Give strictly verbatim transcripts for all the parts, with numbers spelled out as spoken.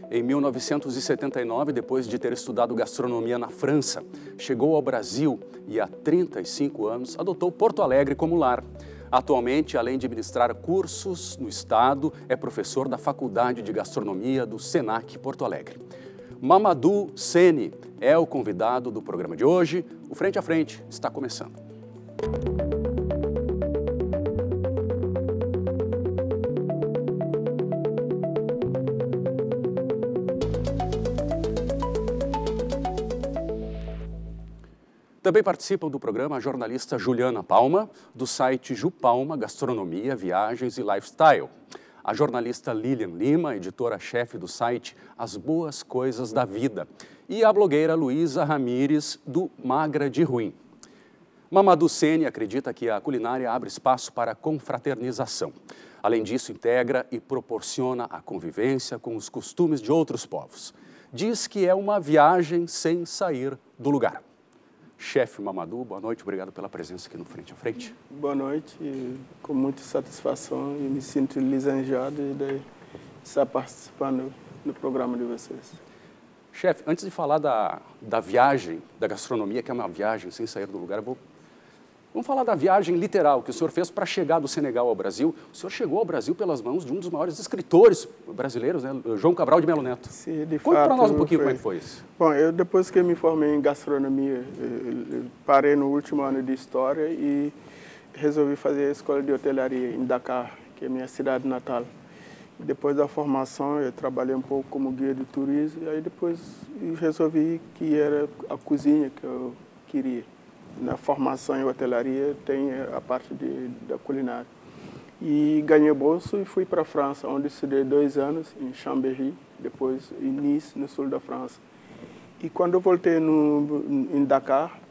Em mil novecentos e setenta e nove, depois de ter estudado gastronomia na França, chegou ao Brasil e há trinta e cinco anos adotou Porto Alegre como lar. Atualmente, além de ministrar cursos no estado, é professor da Faculdade de Gastronomia do Senac Porto Alegre. Mamadou Seni é o convidado do programa de hoje. O Frente a Frente está começando. Também participam do programa a jornalista Juliana Palma, do site Ju Palma Gastronomia, Viagens e Lifestyle. A jornalista Lilian Lima, editora-chefe do site As Boas Coisas da Vida. E a blogueira Luísa Ramires, do Magra de Ruim. Mamadou Seni acredita que a culinária abre espaço para a confraternização. Além disso, integra e proporciona a convivência com os costumes de outros povos. Diz que é uma viagem sem sair do lugar. Chefe Mamadou, boa noite, obrigado pela presença aqui no Frente a Frente. Boa noite, com muita satisfação e me sinto lisonjeado de estar participando do programa de vocês. Chefe, antes de falar da, da viagem, da gastronomia, que é uma viagem sem sair do lugar, eu vou, vamos falar da viagem literal que o senhor fez para chegar do Senegal ao Brasil. O senhor chegou ao Brasil pelas mãos de um dos maiores escritores brasileiros, né, João Cabral de Melo Neto. Sim, de Conta para nós um pouquinho foi. como é que foi isso. Bom, eu depois que me formei em gastronomia, eu parei no último ano de história e resolvi fazer a escola de hotelaria em Dakar, que é a minha cidade natal. Depois da formação, eu trabalhei um pouco como guia de turismo e aí depois resolvi que era a cozinha que eu queria. Na formação em hotelaria tem a parte de, da culinária. E ganhei bolsa e fui para a França, onde estudei dois anos em Chambéry, depois em Nice, no sul da França. E quando eu voltei no, em Dakar,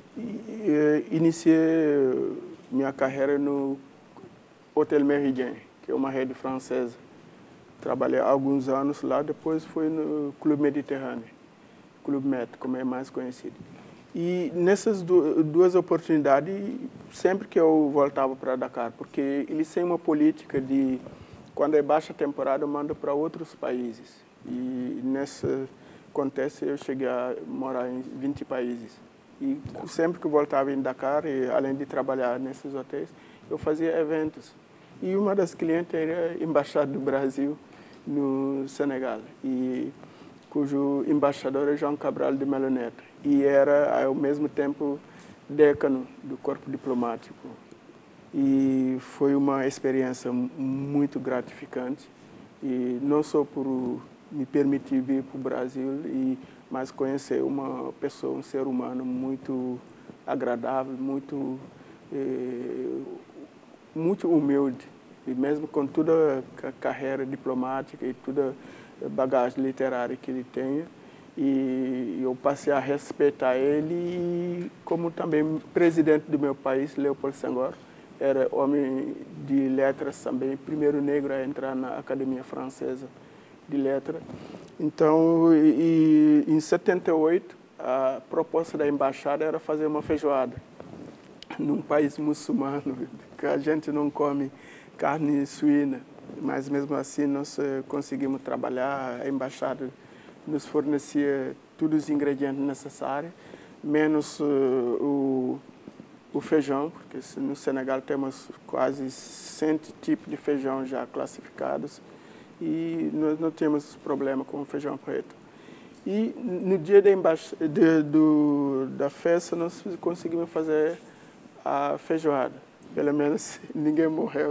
iniciei minha carreira no Hotel Méridien, que é uma rede francesa. Trabalhei alguns anos lá, depois fui no Clube Mediterrâneo, Clube Med, como é mais conhecido. E nessas duas oportunidades, sempre que eu voltava para Dakar, porque eles têm uma política de, quando é baixa temporada, eu mando para outros países. E nesse contexto, eu cheguei a morar em vinte países. E sempre que eu voltava em Dakar, e, além de trabalhar nesses hotéis, eu fazia eventos. E uma das clientes era a Embaixada do Brasil no Senegal, e cujo embaixador é João Cabral de Melo Neto. E era, ao mesmo tempo, decano do corpo diplomático. E foi uma experiência muito gratificante, e não só por me permitir vir para o Brasil, e, mas conhecer uma pessoa, um ser humano muito agradável, muito, eh, muito humilde. E mesmo com toda a carreira diplomática e toda a bagagem literária que ele tem, e eu passei a respeitar ele, e como também presidente do meu país, Léopold Senghor, era homem de letras também, primeiro negro a entrar na Academia Francesa de Letras. Então, e, em setenta e oito, a proposta da embaixada era fazer uma feijoada num país muçulmano, que a gente não come carne suína, mas mesmo assim nós conseguimos trabalhar. A embaixada nos fornecia todos os ingredientes necessários, menos uh, o, o feijão, porque no Senegal temos quase cem tipos de feijão já classificados e nós não temos problema com o feijão preto. E no dia da, de, do, da festa nós conseguimos fazer a feijoada. Pelo menos ninguém morreu,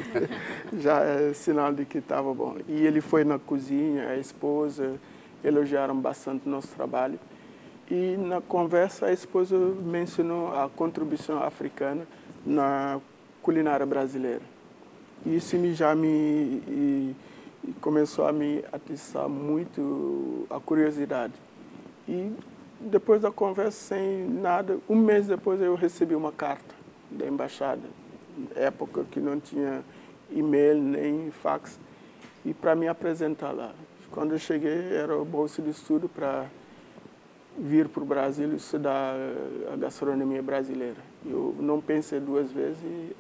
já é sinal de que estava bom. E ele foi na cozinha, a esposa, elogiaram bastante o nosso trabalho. E na conversa a esposa mencionou a contribuição africana na culinária brasileira. E isso me, já me e, e começou a me atiçar muito a curiosidade. E depois da conversa, sem nada, um mês depois eu recebi uma carta da embaixada, época que não tinha e-mail nem fax, e para me apresentar lá. Quando eu cheguei, era o bolsa de estudo para vir para o Brasil estudar a gastronomia brasileira. Eu não pensei duas vezes e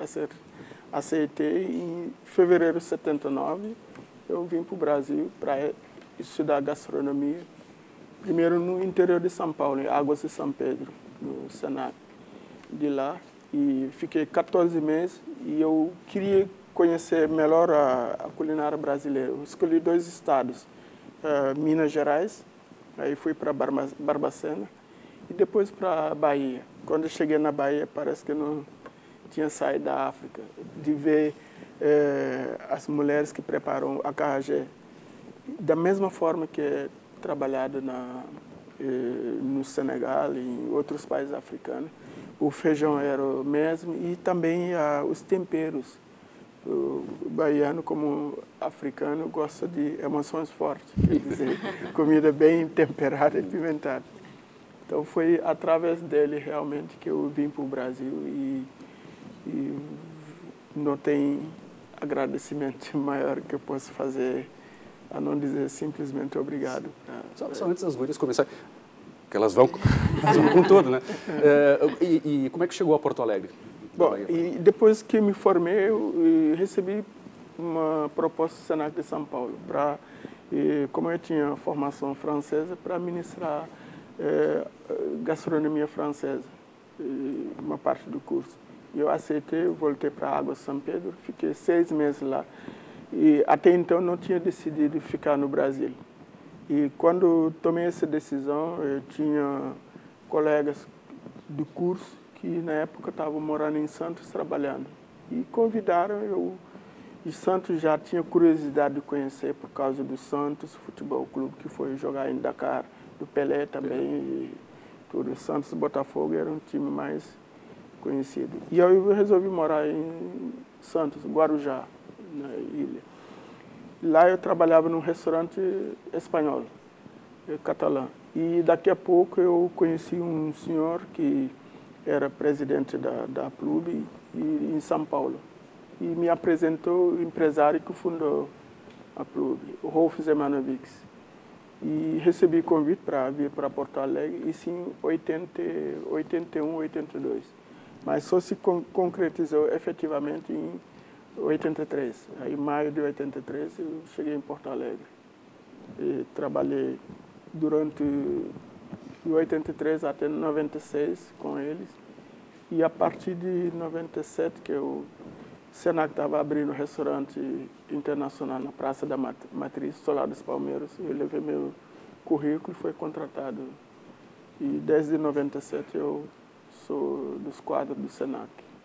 aceitei. Em fevereiro de setenta e nove, eu vim para o Brasil para estudar gastronomia, primeiro no interior de São Paulo, em Águas de São Pedro, no Senac, de lá. E fiquei quatorze meses e eu queria conhecer melhor a, a culinária brasileira. Eu escolhi dois estados, uh, Minas Gerais, aí fui para Barba, Barbacena, e depois para Bahia. Quando eu cheguei na Bahia, parece que eu não tinha saído da África, de ver eh, as mulheres que preparam acarajé, da mesma forma que é trabalhado na, eh, no Senegal e em outros países africanos. O feijão era o mesmo e também ah, os temperos. O baiano, como africano, gosta de emoções fortes, quer dizer, comida bem temperada e pimentada. Então foi através dele realmente que eu vim para o Brasil e, e não tem agradecimento maior que eu possa fazer a não dizer simplesmente obrigado. Só, só antes das mulheres começarem, que elas vão com tudo, né? É, e, e como é que chegou a Porto Alegre? Bom, e depois que me formei, eu, eu recebi uma proposta do Senac de São Paulo, para, como eu tinha formação francesa, para ministrar é, gastronomia francesa, uma parte do curso. Eu aceitei, voltei para Águas São Pedro, fiquei seis meses lá. E até então não tinha decidido ficar no Brasil. E quando tomei essa decisão, eu tinha colegas do curso que na época estavam morando em Santos trabalhando. E convidaram eu. E Santos já tinha curiosidade de conhecer por causa do Santos Futebol Clube, que foi jogar em Dakar, do Pelé também. E tudo. Santos e Botafogo era um time mais conhecido. E eu resolvi morar em Santos, Guarujá, na ilha. Lá eu trabalhava num restaurante espanhol, catalão. E daqui a pouco eu conheci um senhor que era presidente da, da Clube em São Paulo. E me apresentou o empresário que fundou a Clube, o Rolf Zemanovics. E recebi convite para vir para Porto Alegre, isso em oitenta, oitenta e um, oitenta e dois. Mas só se con concretizou efetivamente em oitenta e três. Aí, em maio de oitenta e três, eu cheguei em Porto Alegre. E trabalhei durante de oitenta e três até noventa e seis com eles. E a partir de noventa e sete, que o Senac estava abrindo um restaurante internacional na Praça da Matriz, Solar dos Palmeiras, eu levei meu currículo e fui contratado. E desde noventa e sete eu sou dos quadros do Senac.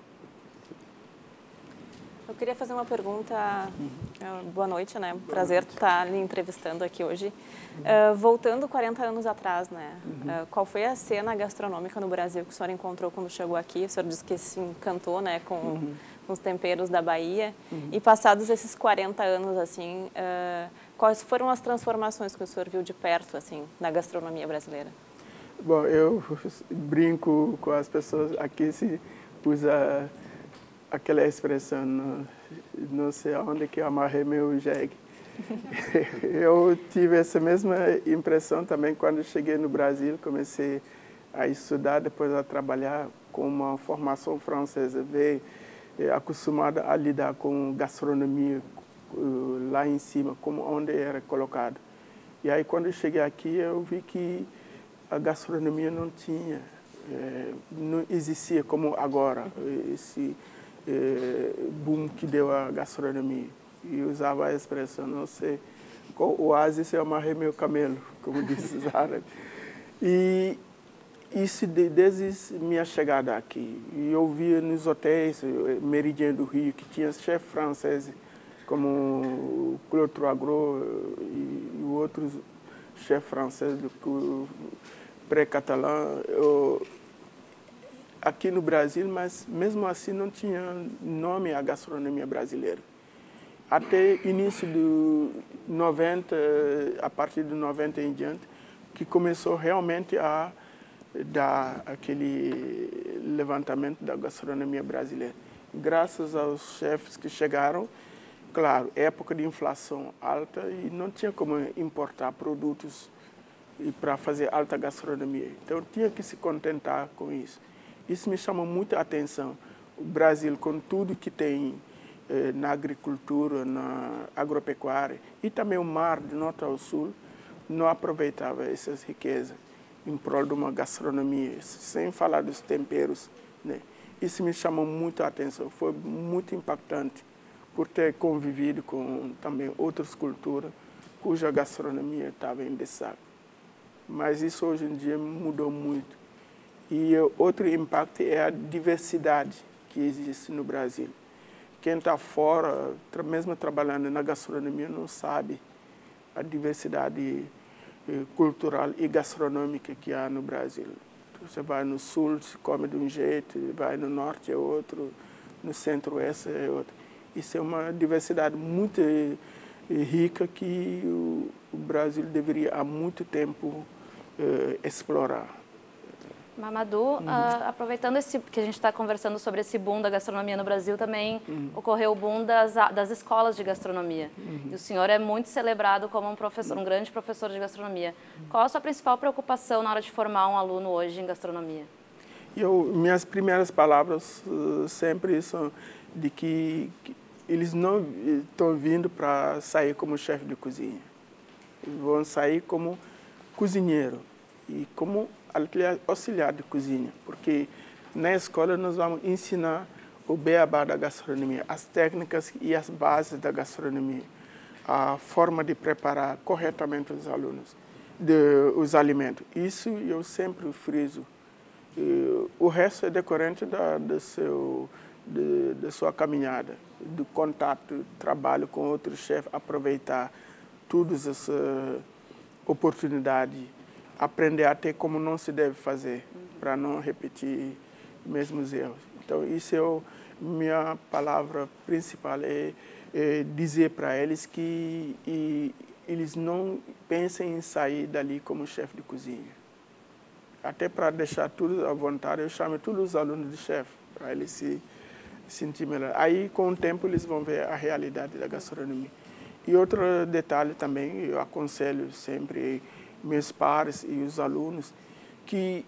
Eu queria fazer uma pergunta. Uhum. Boa noite, né? Boa Prazer noite. Estar lhe entrevistando aqui hoje. Uhum. Uh, voltando quarenta anos atrás, né? Uhum. Uh, qual foi a cena gastronômica no Brasil que o senhor encontrou quando chegou aqui? O senhor disse que se encantou, né, com, uhum. com os temperos da Bahia. Uhum. E passados esses quarenta anos, assim, uh, quais foram as transformações que o senhor viu de perto, assim, na gastronomia brasileira? Bom, eu brinco com as pessoas aqui, se pus a aquela expressão, não, não sei aonde que eu amarrei meu jegue. Eu tive essa mesma impressão também quando cheguei no Brasil, comecei a estudar, depois a trabalhar com uma formação francesa, veio acostumada a lidar com gastronomia uh, lá em cima, como onde era colocado. E aí quando eu cheguei aqui, eu vi que a gastronomia não tinha, eh, não existia como agora, esse Eh, boom que deu a gastronomia. E usava a expressão, não sei, com o oásis eu amarrei meu camelo, como disse os árabes. E isso de, desde minha chegada aqui. E eu via nos hotéis, Meridien do Rio, que tinha chefes franceses, como o Claude Troisgros e, e outros chefes franceses do pré-catalã. Aqui no Brasil, mas mesmo assim não tinha nome a gastronomia brasileira. Até início de noventa, a partir de noventa em diante, que começou realmente a dar aquele levantamento da gastronomia brasileira. Graças aos chefes que chegaram, claro, época de inflação alta e não tinha como importar produtos para fazer alta gastronomia. Então tinha que se contentar com isso. Isso me chama muita atenção. O Brasil, com tudo que tem eh, na agricultura, na agropecuária, e também o mar, de norte ao sul, não aproveitava essas riquezas em prol de uma gastronomia, sem falar dos temperos, né? Isso me chamou muito a atenção, foi muito impactante por ter convivido com também outras culturas cuja gastronomia estava em destaque. Mas isso hoje em dia mudou muito. E outro impacto é a diversidade que existe no Brasil. Quem está fora, mesmo trabalhando na gastronomia, não sabe a diversidade cultural e gastronômica que há no Brasil. Você vai no sul, se come de um jeito, vai no norte é outro, no centro-oeste é outro. Isso é uma diversidade muito rica que o, o Brasil deveria há muito tempo eh, explorar. Mamadou, uhum. uh, aproveitando esse, que a gente está conversando sobre esse boom da gastronomia no Brasil, também uhum. ocorreu o boom das, das escolas de gastronomia. Uhum. E o senhor é muito celebrado como um professor, um grande professor de gastronomia. Uhum. Qual a sua principal preocupação na hora de formar um aluno hoje em gastronomia? Eu, minhas primeiras palavras uh, sempre são de que, que eles não estão vindo para sair como chefe de cozinha. Eles vão sair como cozinheiro e como auxiliar de cozinha, porque na escola nós vamos ensinar o beabá da gastronomia, as técnicas e as bases da gastronomia, a forma de preparar corretamente os alunos, de, os alimentos. Isso eu sempre friso. E o resto é decorrente da, do seu, de, da sua caminhada, do contato, do trabalho com outros chefes, aproveitar todas essas oportunidades, aprender até como não se deve fazer, para não repetir os mesmos erros. Então, isso é a minha palavra principal, é, é dizer para eles que e, eles não pensem em sair dali como chefe de cozinha. Até para deixar tudo à vontade, eu chamo todos os alunos de chefe, para eles se sentir melhor. Aí, com o tempo, eles vão ver a realidade da gastronomia. E outro detalhe também, eu aconselho sempre meus pares e os alunos, que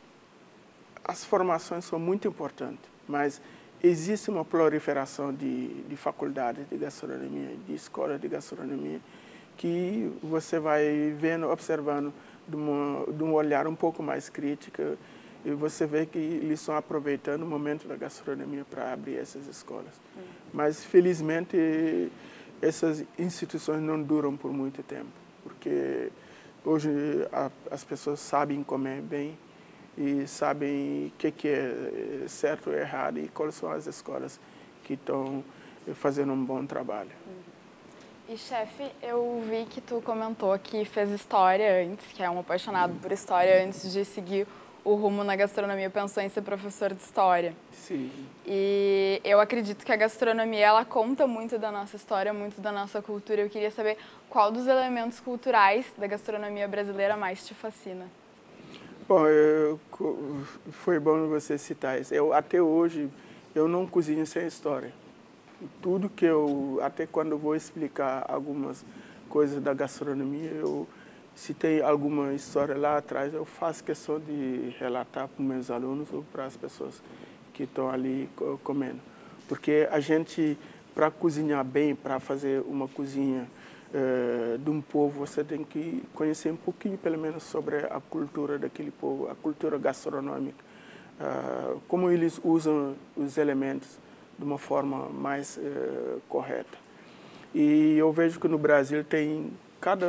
as formações são muito importantes, mas existe uma proliferação de, de faculdades de gastronomia, de escolas de gastronomia, que você vai vendo, observando de, uma, de um olhar um pouco mais crítico, e você vê que eles estão aproveitando o momento da gastronomia para abrir essas escolas. Hum. Mas, felizmente, essas instituições não duram por muito tempo, porque hoje a, as pessoas sabem comer bem e sabem o que, que é certo ou errado e quais são as escolas que estão fazendo um bom trabalho. E, chefe, eu vi que tu comentou que fez história antes, que é um apaixonado por história, antes de seguir o rumo na gastronomia, pensou em ser professor de história. Sim. E eu acredito que a gastronomia, ela conta muito da nossa história, muito da nossa cultura. Eu queria saber qual dos elementos culturais da gastronomia brasileira mais te fascina. Bom, eu, foi bom você citar isso. Eu, até hoje, eu não cozinho sem história. Tudo que eu, até quando eu vou explicar algumas coisas da gastronomia, eu, se tem alguma história lá atrás, eu faço questão de relatar para os meus alunos ou para as pessoas que estão ali comendo. Porque a gente, para cozinhar bem, para fazer uma cozinha eh, de um povo, você tem que conhecer um pouquinho, pelo menos, sobre a cultura daquele povo, a cultura gastronômica, uh, como eles usam os elementos de uma forma mais uh, correta. E eu vejo que no Brasil tem cada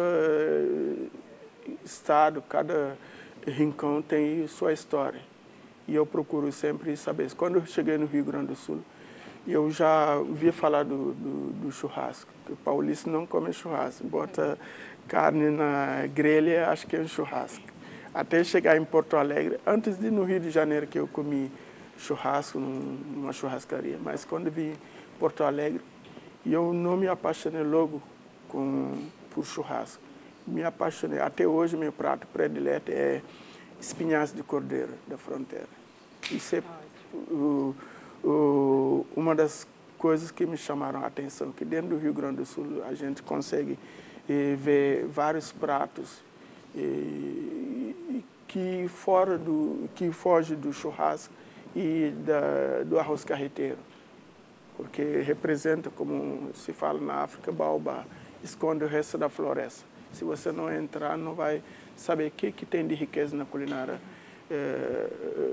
estado, cada rincão tem sua história. E eu procuro sempre saber. Quando eu cheguei no Rio Grande do Sul, eu já via falar do, do, do churrasco. O paulista não come churrasco, bota carne na grelha, acho que é um churrasco. Até chegar em Porto Alegre, antes de ir no Rio de Janeiro, que eu comi churrasco numa churrascaria, mas quando vim em Porto Alegre, eu não me apaixonei logo com, por churrasco. Me apaixonei. Até hoje, meu prato predileto é espinhaço de cordeiro da fronteira. Isso é o, o, uma das coisas que me chamaram a atenção, que dentro do Rio Grande do Sul a gente consegue eh, ver vários pratos eh, que, fora do, que foge do churrasco e da, do arroz carreteiro, porque representa, como se fala na África, baobá, esconde o resto da floresta. Se você não entrar, não vai saber o que, que tem de riqueza na culinária é,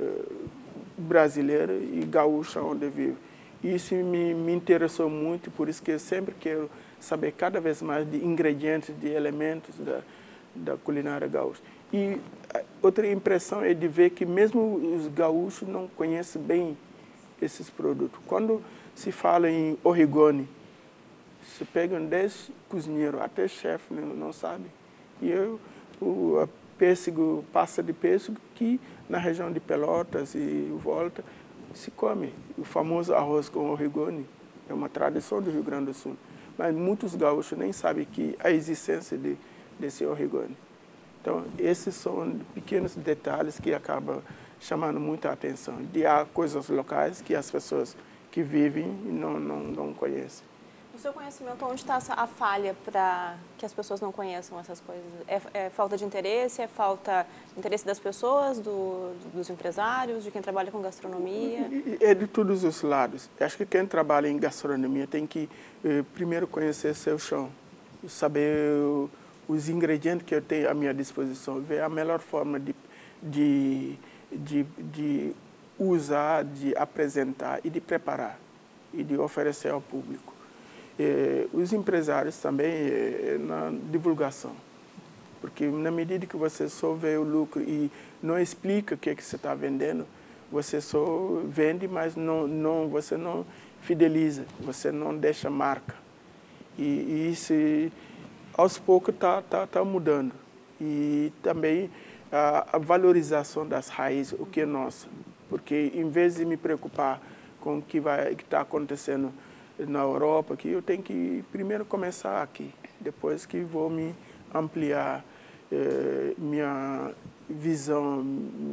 brasileira e gaúcha onde vive. Isso me, me interessou muito, por isso que eu sempre quero saber cada vez mais de ingredientes, de elementos da, da culinária gaúcha. E outra impressão é de ver que mesmo os gaúchos não conhecem bem esses produtos. Quando se fala em origone, se pegam dez cozinheiros, até chefe não, não sabe. E eu, o pêssego, pasta de pêssego, que na região de Pelotas e volta, se come. O famoso arroz com origone é uma tradição do Rio Grande do Sul. Mas muitos gaúchos nem sabem que a existência de, desse origone. Então, esses são pequenos detalhes que acabam chamando muita atenção. De há coisas locais que as pessoas que vivem não, não, não conhecem. No seu conhecimento, onde está a falha para que as pessoas não conheçam essas coisas? É, é falta de interesse? É falta de interesse das pessoas, do, dos empresários, de quem trabalha com gastronomia? É de todos os lados. Eu acho que quem trabalha em gastronomia tem que eh, primeiro conhecer seu chão, saber os ingredientes que eu tenho à minha disposição, ver a melhor forma de, de, de, de usar, de apresentar e de preparar e de oferecer ao público. Eh, os empresários também eh, na divulgação, porque na medida que você só vê o lucro e não explica o que, é que você está vendendo, você só vende, mas não, não, você não fideliza, você não deixa marca. E, e isso, aos poucos, está tá, tá mudando. E também a, a valorização das raízes, o que é nosso, porque em vez de me preocupar com o que vai, que está acontecendo na Europa, que eu tenho que primeiro começar aqui, depois que vou me ampliar eh, minha visão,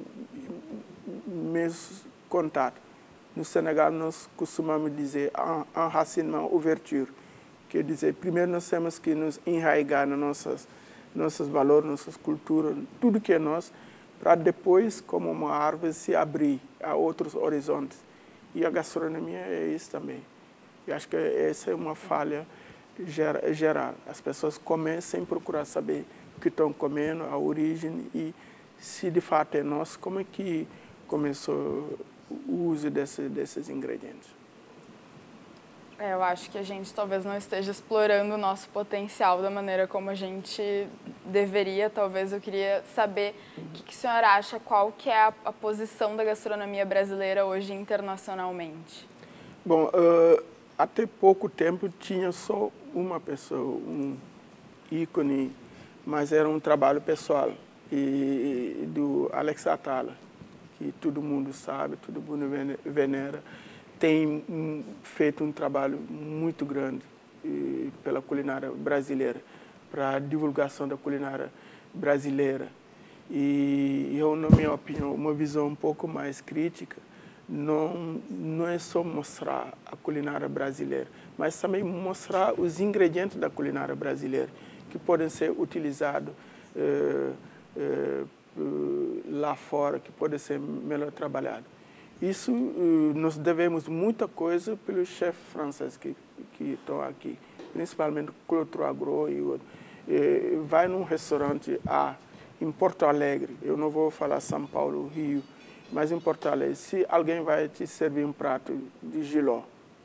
meus contatos. No Senegal nós costumamos dizer enracinement, ouverture, quer dizer, primeiro nós temos que nos enraigar nas nossas nossos valores, nossas culturas, tudo que é nosso, para depois, como uma árvore, se abrir a outros horizontes. E a gastronomia é isso também. Eu acho que essa é uma falha geral. As pessoas comem sem procurar saber o que estão comendo, a origem e se de fato é nosso, como é que começou o uso desse, desses ingredientes. É, eu acho que a gente talvez não esteja explorando o nosso potencial da maneira como a gente deveria. Talvez eu queria saber o que, que o senhor acha, qual que é a, a posição da gastronomia brasileira hoje internacionalmente? Bom, uh, até pouco tempo tinha só uma pessoa, um ícone, mas era um trabalho pessoal, e, do Alex Atala, que todo mundo sabe, todo mundo venera. Tem um, feito um trabalho muito grande e, pela culinária brasileira, para a divulgação da culinária brasileira. E eu, na minha opinião, uma visão um pouco mais crítica, não, não é só mostrar a culinária brasileira, mas também mostrar os ingredientes da culinária brasileira, que podem ser utilizados eh, eh, lá fora, que podem ser melhor trabalhados. Isso, nós devemos muita coisa pelos chefes franceses que, que estão aqui, principalmente Claude Troisgros e outros. Vai num restaurante A, em Porto Alegre, eu não vou falar São Paulo, Rio, mas em Porto Alegre, se alguém vai te servir um prato de jiló,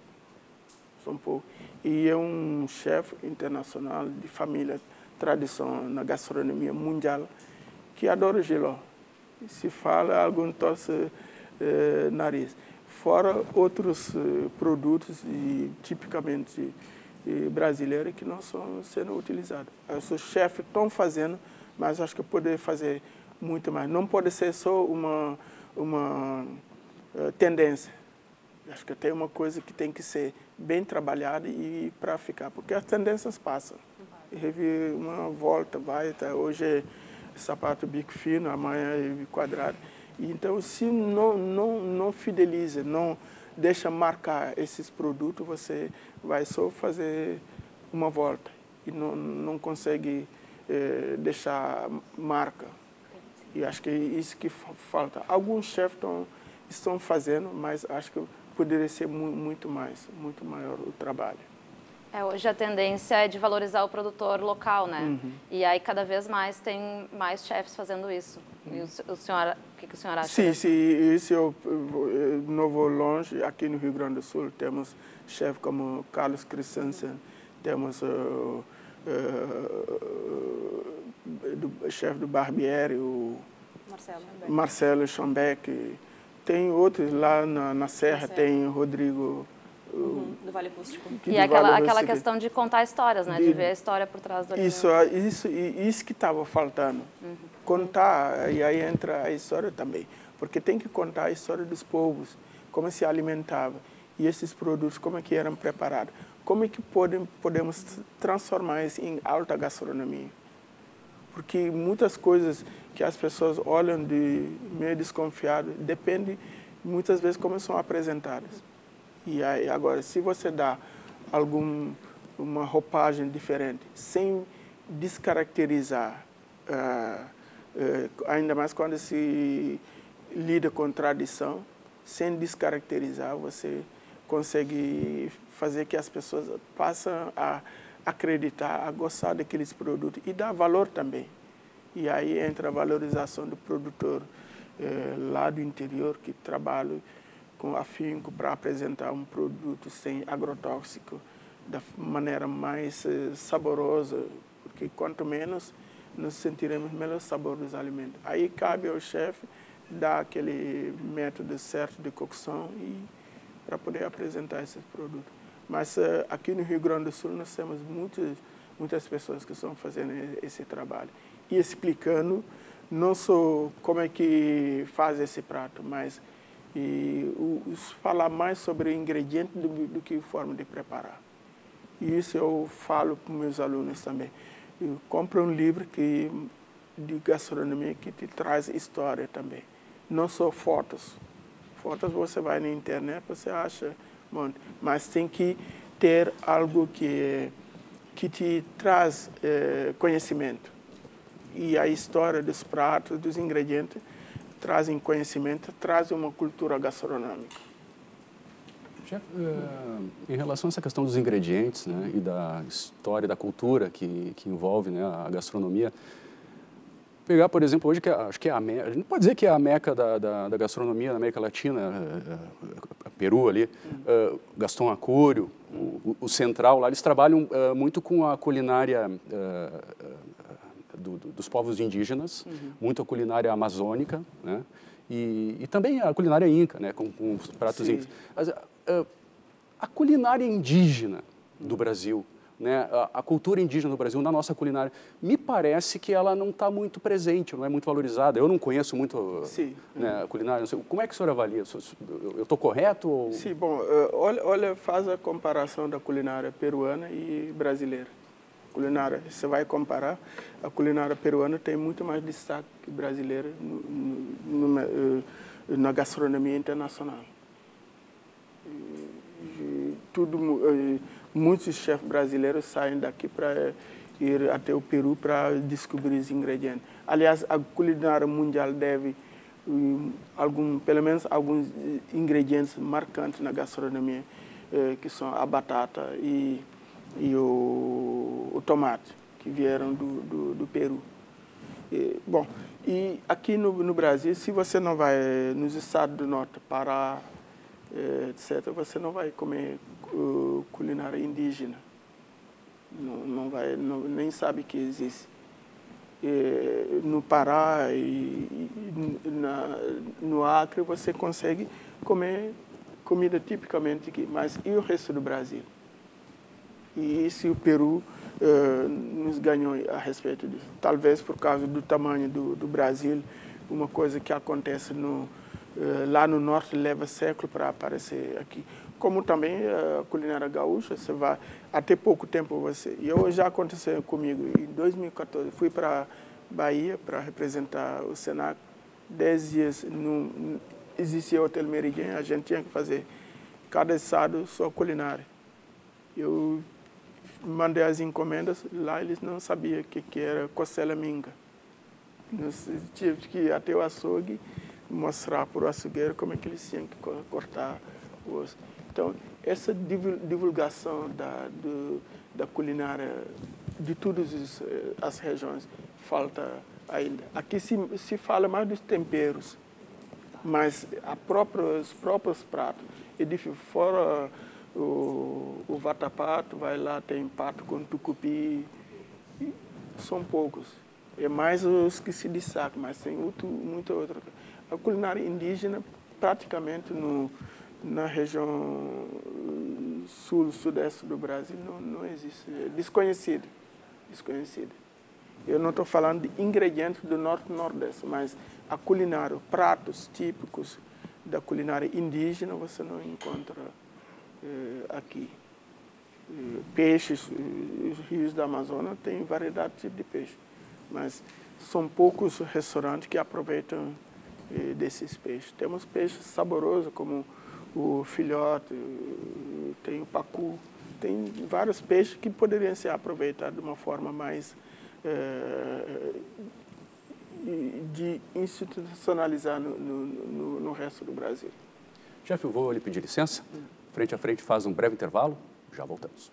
São Paulo, e é um chefe internacional de família, tradição na gastronomia mundial, que adora jiló. Se fala, algum torce Eh, nariz. Fora outros eh, produtos e, tipicamente eh, brasileiros que não estão sendo utilizados. Os chefes estão fazendo, mas acho que poderia fazer muito mais. Não pode ser só uma, uma uh, tendência. Acho que tem uma coisa que tem que ser bem trabalhada e para ficar, porque as tendências passam. E uma volta, vai, tá, hoje é sapato bico fino, amanhã é quadrado. Então, se não, não, não fideliza, não deixa marcar esses produtos, você vai só fazer uma volta e não, não consegue eh, deixar marca. E acho que é isso que falta. Alguns chefes estão, estão fazendo, mas acho que poderia ser muito mais, muito maior o trabalho. É, hoje a tendência é de valorizar o produtor local, né? Uhum. E aí cada vez mais tem mais chefes fazendo isso. E o, o senhor, o que, que o senhor acha? Sim, sim, isso eu, eu não vou longe. Aqui no Rio Grande do Sul temos chefes como Carlos Christensen, temos o uh, uh, chefe do Barbieri, o Marcelo, Marcelo Schombeck. Tem outros lá na, na Serra, Marcelo. Tem Rodrigo... Uhum, do Vale Rústico. E aquela, vale aquela questão de contar histórias, né? De, de ver a história por trás do alimento. Isso, isso, isso que estava faltando. Uhum. Contar, e aí entra a história também. Porque tem que contar a história dos povos, como se alimentavam, e esses produtos, como é que eram preparados. Como é que podem, podemos transformar isso em alta gastronomia. Porque muitas coisas que as pessoas olham de meio desconfiado, depende muitas vezes como são apresentadas. E aí, agora, se você dá algum, uma roupagem diferente, sem descaracterizar, uh, uh, ainda mais quando se lida com tradição, sem descaracterizar, você consegue fazer que as pessoas passem a acreditar, a gostar daqueles produtos e dar valor também. E aí entra a valorização do produtor uh, lá do interior, que trabalha com afinco para apresentar um produto sem agrotóxico, da maneira mais eh, saborosa, porque quanto menos nos sentiremos melhor sabor dos alimentos. Aí cabe ao chefe dar aquele método certo de cocção e para poder apresentar esses produtos. Mas eh, aqui no Rio Grande do Sul nós temos muitas, muitas pessoas que estão fazendo esse trabalho e explicando não só como é que faz esse prato, mas e os, falar mais sobre ingredientes do, do que forma de preparar. E isso eu falo para os meus alunos também. Eu compro um livro que, de gastronomia que te traz história também. Não só fotos. Fotos você vai na internet, você acha, bom, mas tem que ter algo que, que te traz eh, conhecimento. E a história dos pratos, dos ingredientes, trazem conhecimento, trazem uma cultura gastronômica. Chefe, uh, em relação a essa questão dos ingredientes, né, e da história, da cultura que, que envolve, né, a gastronomia, pegar, por exemplo, hoje, que é, acho que é a meca, a gente pode dizer que é a meca da, da, da gastronomia na América Latina, uh, uh, Peru ali, uh, Gastão Acúrio, o, o Central, lá eles trabalham uh, muito com a culinária uh, uh, Do, do, dos povos indígenas, uhum. muito a culinária amazônica, né? e, e também a culinária inca, né? com, com os pratos incas. Mas, uh, a culinária indígena do Brasil, né? a, a cultura indígena do Brasil, na nossa culinária, me parece que ela não está muito presente, não é muito valorizada. Eu não conheço muito Sim. né, a culinária. Não sei, como é que o senhor avalia? Eu estou correto? Ou... Sim, bom, uh, olha, olha, faz a comparação da culinária peruana e brasileira. Culinária, você vai comparar, a culinária peruana tem muito mais destaque que brasileira no, no, no, na gastronomia internacional. E, e tudo, muitos chefes brasileiros saem daqui para ir até o Peru para descobrir os ingredientes. Aliás, a culinária mundial deve um, algum, pelo menos alguns ingredientes marcantes na gastronomia, eh, que são a batata e e o, o tomate, que vieram do, do, do Peru. E, bom, e aqui no, no Brasil, se você não vai nos estados do norte, Pará, etcétera, você não vai comer uh, culinária indígena. Não, não vai, não, nem sabe que existe. E, no Pará e, e na, no Acre, você consegue comer comida tipicamente aqui, mas e o resto do Brasil? E isso o Peru uh, nos ganhou a respeito disso. Talvez por causa do tamanho do, do Brasil, uma coisa que acontece no, uh, lá no norte leva séculos para aparecer aqui. Como também a uh, culinária gaúcha, você vai, até pouco tempo você... E eu já aconteceu comigo, em dois mil e quatorze, fui para Bahia para representar o Senac. Dez dias, não existia o Hotel Meridian, a gente tinha que fazer cada estado sua culinária. Eu mandei as encomendas, lá eles não sabiam o que, que era costela minga. Nós tive que ir até o açougue, mostrar para o açougueiro como é que eles tinham que cortar o osso. Então, essa divulgação da, do, da culinária de todas as regiões falta ainda. Aqui se, se fala mais dos temperos, mas a própria, os próprios pratos. E de fora o, o vatapá-pato, vai lá, tem pato com tucupi, são poucos. É mais os que se destacam, mas tem muito, muita outra. A culinária indígena, praticamente no, na região sul, sudeste do Brasil, não, não existe. É desconhecido. desconhecido. Eu não estou falando de ingredientes do norte e nordeste, mas a culinária, pratos típicos da culinária indígena, você não encontra eh, aqui. Eh, peixes, os rios da Amazônia têm variedade de tipo de peixe, mas são poucos restaurantes que aproveitam eh, desses peixes. Temos peixes saborosos, como o filhote, tem o pacu, tem vários peixes que poderiam ser aproveitados de uma forma mais eh, de institucionalizar no, no, no, no resto do Brasil. Chefe, eu vou lhe pedir licença. Frente a frente faz um breve intervalo, já voltamos.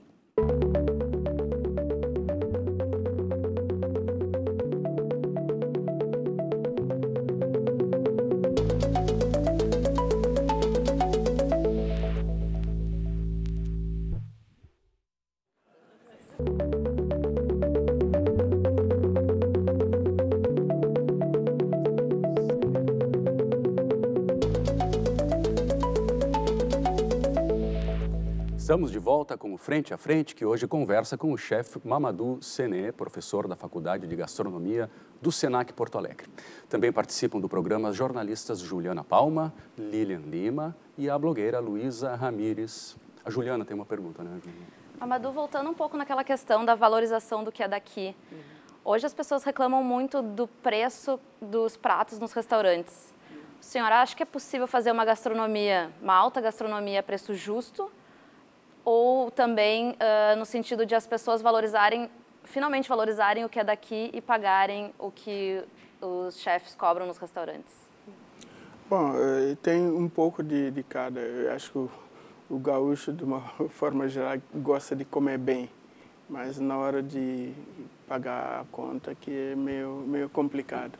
Estamos de volta com o Frente a Frente, que hoje conversa com o chefe Mamadou Sené, professor da Faculdade de Gastronomia do Senac Porto Alegre. Também participam do programa as jornalistas Juliana Palma, Lilian Lima e a blogueira Luísa Ramires. A Juliana tem uma pergunta, né, Juliana? Mamadou, voltando um pouco naquela questão da valorização do que é daqui. Uhum. Hoje as pessoas reclamam muito do preço dos pratos nos restaurantes. O senhor acha que é possível fazer uma gastronomia, uma alta gastronomia a preço justo? Ou também uh, no sentido de as pessoas valorizarem, finalmente valorizarem o que é daqui e pagarem o que os chefes cobram nos restaurantes? Bom, tem um pouco de, de cada. Eu acho que o, o gaúcho, de uma forma geral, gosta de comer bem, mas na hora de pagar a conta que é meio, meio complicado.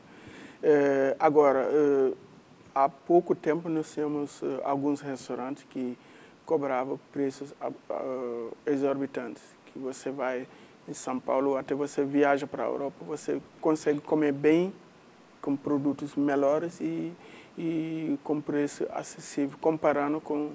É, agora, é, há pouco tempo nós tínhamos é, alguns restaurantes que cobrava preços uh, exorbitantes, que você vai em São Paulo, até você viaja para a Europa, você consegue comer bem, com produtos melhores e, e com preço acessível, comparando com,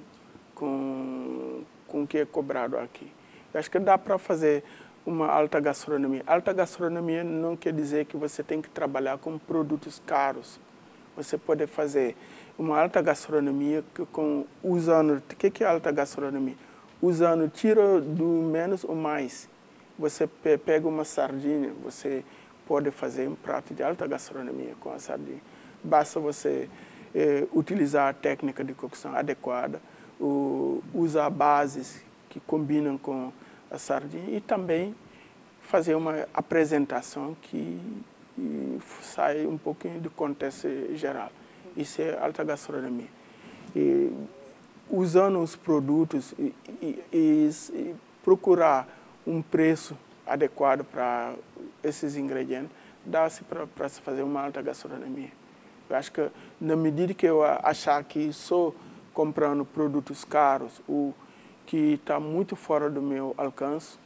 com, com o que é cobrado aqui. Eu acho que dá para fazer uma alta gastronomia. Alta gastronomia não quer dizer que você tem que trabalhar com produtos caros. Você pode fazer uma alta gastronomia que, com, usando... O que é alta gastronomia? Usando, tira do menos ou mais. Você pe, pega uma sardinha, você pode fazer um prato de alta gastronomia com a sardinha. Basta você eh, utilizar a técnica de cocção adequada, o, usar bases que combinam com a sardinha e também fazer uma apresentação que e sai um pouquinho do contexto geral. Isso é alta gastronomia. E, usando os produtos e, e, e procurar um preço adequado para esses ingredientes, dá-se para se fazer uma alta gastronomia. Eu acho que, na medida que eu achar que só comprando produtos caros, o que está muito fora do meu alcance,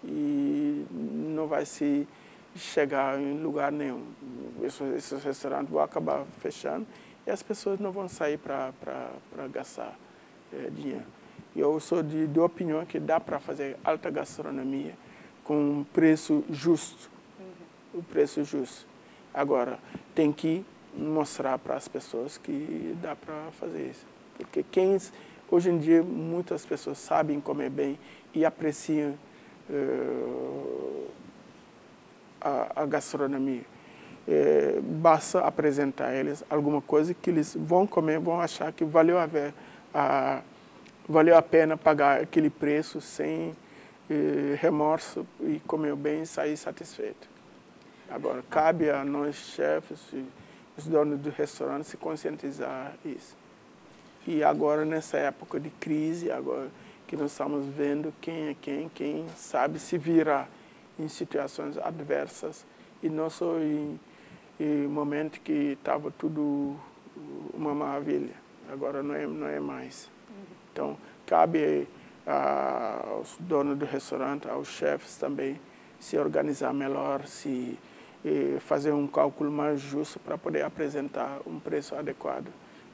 e não vai se chegar em lugar nenhum. Esses, esses restaurantes vão acabar fechando e as pessoas não vão sair para gastar é, dinheiro. Eu sou de, de opinião que dá para fazer alta gastronomia com um preço justo. Uhum. O preço justo. Agora, tem que mostrar para as pessoas que dá para fazer isso. Porque quem, hoje em dia, muitas pessoas sabem comer bem e apreciam uh, A, a gastronomia. É, basta apresentar a eles alguma coisa que eles vão comer, vão achar que valeu a, ver, a, valeu a pena pagar aquele preço sem eh, remorso e comer bem e sair satisfeito. Agora, cabe a nós, chefes, os donos do restaurante, se conscientizar isso. E agora, nessa época de crise, agora que nós estamos vendo quem é quem, quem sabe se virar em situações adversas, e não só em, em momento que estava tudo uma maravilha, agora não é, não é mais. Então, cabe a, aos donos do restaurante, aos chefes também, se organizar melhor, se e fazer um cálculo mais justo para poder apresentar um preço adequado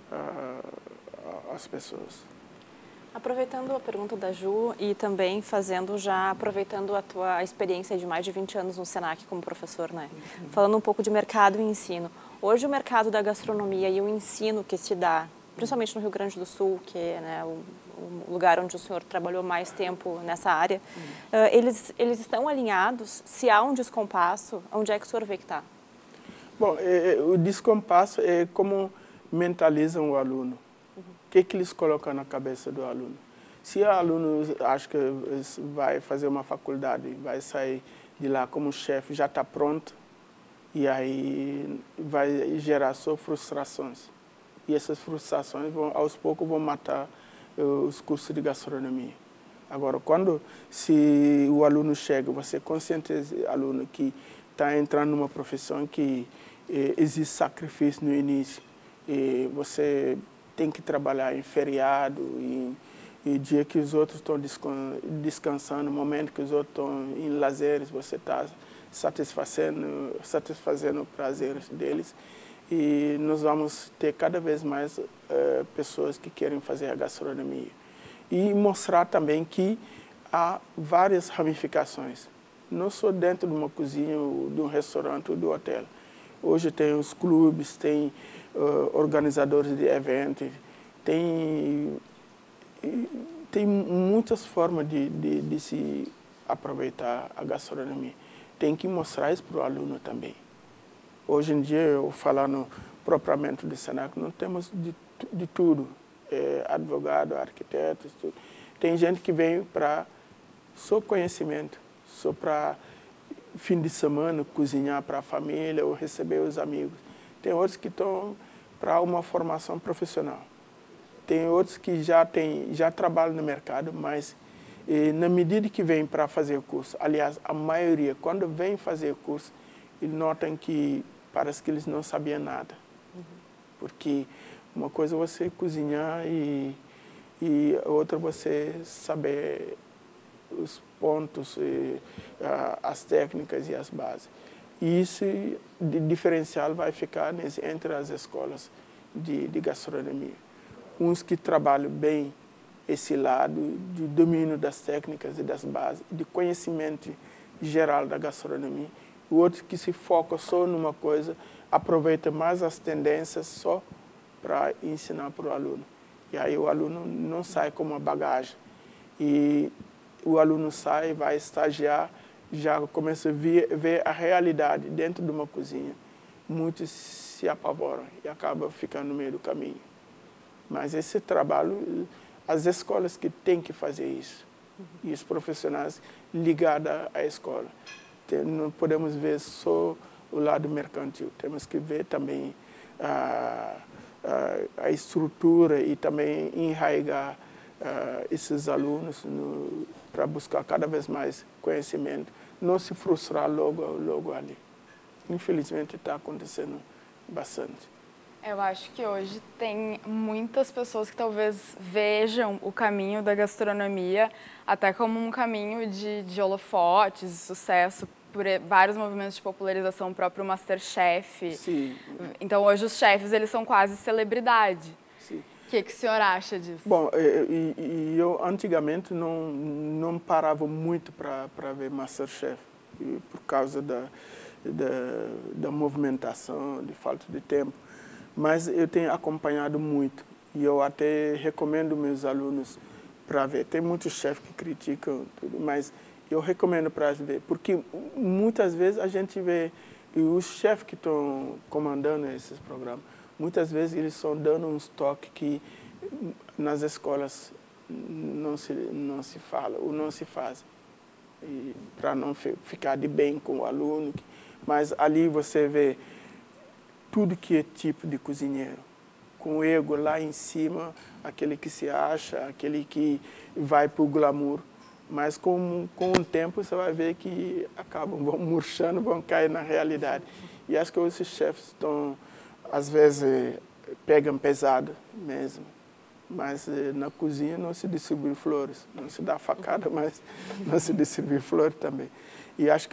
às pessoas. Aproveitando a pergunta da Ju e também fazendo já, aproveitando a tua experiência de mais de vinte anos no Senac como professor, né? Uhum. Falando um pouco de mercado e ensino. Hoje o mercado da gastronomia e o ensino que se dá, principalmente no Rio Grande do Sul, que é, né, o, o lugar onde o senhor trabalhou mais tempo nessa área, uhum. uh, eles, eles estão alinhados? Se há um descompasso, onde é que o senhor vê que está? Bom, é, o descompasso é como mentalizam o aluno. O que, que eles colocam na cabeça do aluno? Se o aluno acha que vai fazer uma faculdade, vai sair de lá como chefe, já está pronto, e aí vai gerar só frustrações. E essas frustrações, vão, aos poucos, vão matar uh, os cursos de gastronomia. Agora, quando se o aluno chega, você conscientiza o aluno que está entrando numa profissão que eh, existe sacrifício no início, e você tem que trabalhar em feriado, em, em dia que os outros estão descansando, no momento que os outros estão em lazeres, você está satisfazendo, satisfazendo o prazer deles. E nós vamos ter cada vez mais uh, pessoas que querem fazer a gastronomia. E mostrar também que há várias ramificações, não só dentro de uma cozinha, de um restaurante ou do hotel. Hoje tem os clubes, tem uh, organizadores de eventos, tem, tem muitas formas de, de, de se aproveitar a gastronomia. Tem que mostrar isso para o aluno também. Hoje em dia, eu falando propriamente do Senac, nós temos de, de tudo, é, advogado, arquitetos, tudo. Tem gente que vem para só conhecimento, só para fim de semana, cozinhar para a família ou receber os amigos. Tem outros que estão para uma formação profissional. Tem outros que já, tem, já trabalham no mercado, mas eh, na medida que vem para fazer o curso, aliás, a maioria, quando vem fazer o curso, eles notam que parece que eles não sabiam nada. Uhum. Porque uma coisa é você cozinhar e, e outra você saber os pontos, e, a, as técnicas e as bases. E isso, de diferencial, vai ficar nesse, entre as escolas de, de gastronomia. Uns que trabalham bem esse lado de domínio das técnicas e das bases, de conhecimento geral da gastronomia. O outro que se foca só numa coisa, aproveita mais as tendências só para ensinar para o aluno. E aí o aluno não sai com uma bagagem. E o aluno sai, vai estagiar, já começa a ver, ver a realidade dentro de uma cozinha. Muitos se apavoram e acabam ficando no meio do caminho. Mas esse trabalho, as escolas que têm que fazer isso, e os profissionais ligados à escola. Tem, não podemos ver só o lado mercantil, temos que ver também a, a, a estrutura e também enraigar uh, esses alunos para buscar cada vez mais conhecimento, não se frustrar logo, logo ali. Infelizmente está acontecendo bastante. Eu acho que hoje tem muitas pessoas que talvez vejam o caminho da gastronomia até como um caminho de, de holofotes, de sucesso, por vários movimentos de popularização, o próprio MasterChef. Sim. Então, hoje os chefes eles são quase celebridade. Sim. O que, que o senhor acha disso? Bom, e, e eu antigamente não, não parava muito para ver MasterChef, por causa da, da, da movimentação, de falta de tempo. Mas eu tenho acompanhado muito e eu até recomendo meus alunos para ver. Tem muitos chefes que criticam tudo, mas eu recomendo para ver, porque muitas vezes a gente vê, e os chefes que estão comandando esses programas, muitas vezes eles estão dando uns toques que nas escolas não se, não se fala ou não se faz, para não ficar de bem com o aluno. Mas ali você vê tudo que é tipo de cozinheiro, com o ego lá em cima, aquele que se acha, aquele que vai para o glamour. Mas com, com o tempo você vai ver que acabam, vão murchando, vão cair na realidade. E acho que esses chefes estão, às vezes, pegam pesado mesmo. Mas na cozinha não se distribui flores, não se dá facada, mas não se distribui flores também. E acho que